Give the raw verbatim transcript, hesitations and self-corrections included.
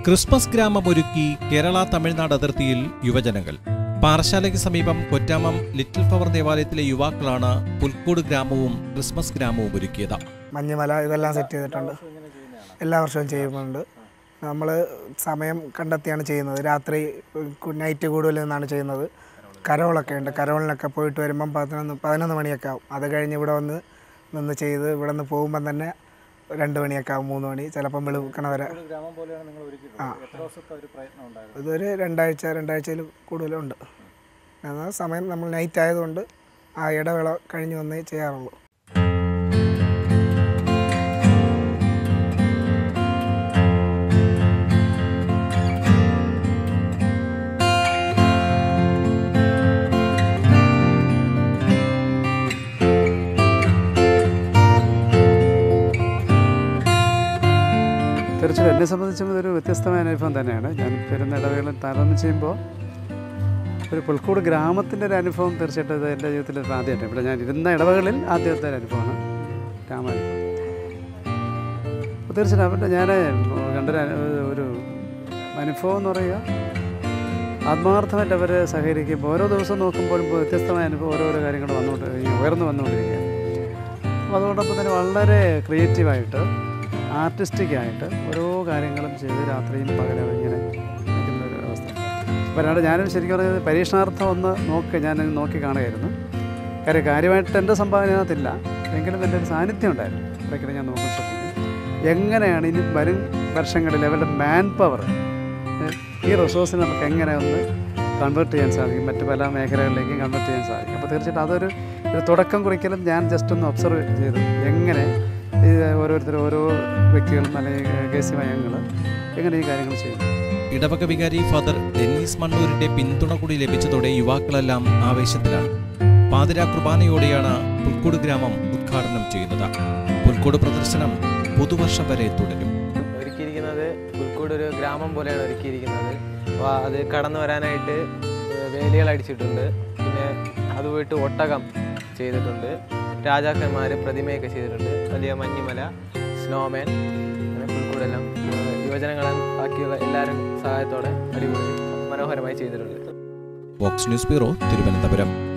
Christmas ഗ്രാമം ഒരുക്കി കേരള തമിഴ്നാട് അതിർത്തിയിൽ യുവജനങ്ങൾ. പാറശാലയ്ക്ക് സമീപം കൊറ്റാമം ലിറ്റിൽ ഫ്ലവർ ദേവാലയത്തിലെ യുവാക്കളാണ് പുൽക്കൂട് ഗ്രാമവും ക്രിസ്മസ് ഗ്രാമവും ഒരുക്കിയത്. മഞ്ഞുമല ഇതെല്ലാം സെറ്റ് ചെയ്തിട്ടുണ്ട്. എല്ലാ വർഷവും ചെയ്യുന്നുണ്ട്. നമ്മൾ സമയം കണ്ടെത്തിയാണ് ചെയ്യുന്നത്. രാത്രി നൈറ്റ് കൂടുതൽ നിന്നാണ് ചെയ്യുന്നത്. കരോളൊക്കെ ഉണ്ട്. കരോളിനൊക്കെ പോയിട്ട് വരുമ്പം പതിനൊന്ന് പതിനൊന്ന് മണിയൊക്കെ ആവും. അത് കഴിഞ്ഞ് ഇവിടെ വന്ന് നിന്ന് ചെയ്ത് ഇവിടെ നിന്ന് പോകുമ്പം തന്നെ രണ്ട് മണിയൊക്കെ ആവും, മൂന്ന് മണി, ചിലപ്പം വെളുക്കണ വരെ. ആ ഇതൊരു രണ്ടാഴ്ച രണ്ടാഴ്ചയിൽ കൂടുതലുണ്ട്. എന്നാൽ സമയം നമ്മൾ നൈറ്റ് ആയതുകൊണ്ട് ആ ഇടവേള കഴിഞ്ഞ് വന്നേ ചെയ്യാറുള്ളൂ. തീർച്ചയായും എന്നെ സംബന്ധിച്ചും ഇതൊരു വ്യത്യസ്തമായ അനുഭവം തന്നെയാണ്. ഞാൻ വരുന്ന ഇടവേള താരതമ്യം ചെയ്യുമ്പോൾ ഒരു പുൽക്കൂട് ഗ്രാമത്തിൻ്റെ ഒരു അനുഭവം തീർച്ചയായിട്ടും ഇത് എൻ്റെ ജീവിതത്തിൽ ആദ്യമായിട്ട് ഇവിടെ ഞാൻ ഇരുന്ന ഇടവകളിൽ ആദ്യത്തെ ഒരു അനുഭവമാണ് ഗ്രാമാനുഭവം. അപ്പോൾ തീർച്ചയായിട്ടും അവരുടെ ഞാൻ കണ്ടൊരു ഒരു അനുഭവം എന്ന് പറയുക, ആത്മാർത്ഥമായിട്ട് അവർ സഹകരിക്കുമ്പോൾ ഓരോ ദിവസം നോക്കുമ്പോഴും വ്യത്യസ്തമായ അനുഭവം ഓരോരോ കാര്യങ്ങൾ വന്നുകൊണ്ട് ഉയർന്നു വന്നുകൊണ്ടിരിക്കുകയാണ്. അപ്പോൾ അതോടൊപ്പം തന്നെ വളരെ ക്രിയേറ്റീവായിട്ട് ആർട്ടിസ്റ്റിക്കായിട്ട് ഓരോ കാര്യങ്ങളും ചെയ്ത് രാത്രിയും പകലും ഇങ്ങനെ നിൽക്കുന്ന ഒരു അവസ്ഥ. അപ്പോൾ അല്ലാണ്ട് ഞാനും ശരിക്കും പറഞ്ഞത് പരീക്ഷണാർത്ഥം ഒന്ന് നോക്കി ഞാൻ നോക്കി കാണുകയായിരുന്നു. കാര്യം കാര്യമായിട്ട് എൻ്റെ സംഭാവന അതിനകത്തില്ല, എങ്കിലും എൻ്റെ ഒരു സാന്നിധ്യം ഉണ്ടായിരുന്നു. ഇടയ്ക്കിടെ ഞാൻ നോക്കാൻ ശ്രദ്ധിക്കും എങ്ങനെയാണ് ഇനി വരും വർഷങ്ങളിൽ അവരുടെ മാൻ പവർ ഈ റിസോഴ്സിനെ നമുക്ക് എങ്ങനെ ഒന്ന് കൺവേർട്ട് ചെയ്യാൻ സാധിക്കും, മറ്റ് പല മേഖലകളിലേക്കും കൺവേർട്ട് ചെയ്യാൻ സാധിക്കും. അപ്പോൾ തീർച്ചയായിട്ടും അതൊരു ഒരു തുടക്കം കുറിക്കലും ഞാൻ ജസ്റ്റ് ഒന്ന് ഒബ്സർവ് ചെയ്തു എങ്ങനെ ഇത് ഓരോരുത്തരും ഓരോ വ്യക്തികളും അല്ലെങ്കിൽ കേസിമയങ്ങൾ എങ്ങനെ ഈ കാര്യങ്ങൾ ചെയ്യുന്നു. ഇടവക വികാരി ഫാദർ ഡെന്നീസ് മണ്ണൂരിന്റെ പിന്തുണ കൂടി ലഭിച്ചതോടെ യുവാക്കളെല്ലാം ആവേശത്തിലാണ്. പാതിരാ കുർബാനയോടെയാണ് പുൽക്കൂട് ഗ്രാമം ഉദ്ഘാടനം ചെയ്യുന്നത്. പുൽക്കൂട് പ്രദർശനം പുതുവർഷം വരെ തുടരും. ഒരുക്കിയിരിക്കുന്നത് പുൽക്കൂട് ഒരു ഗ്രാമം പോലെയാണ് ഒരുക്കിയിരിക്കുന്നത്. അപ്പോൾ അത് കടന്നു വരാനായിട്ട് വേലികൾ അടിച്ചിട്ടുണ്ട്. പിന്നെ അത് പോയിട്ട് ഒട്ടകം ചെയ്തിട്ടുണ്ട്. രാജാക്കന്മാർ പ്രതിമയൊക്കെ ചെയ്തിട്ടുണ്ട്. വലിയ മഞ്ഞുമല, സ്നോമാൻ, അങ്ങനെ പുൽക്കൂടെല്ലാം യുവജനങ്ങളെ ബാക്കിയുള്ള എല്ലാവരും സഹായത്തോടെ അടിപൊളി മനോഹരമായി ചെയ്തിട്ടുണ്ട്. Vox news bureau, Thiruvananthapuram.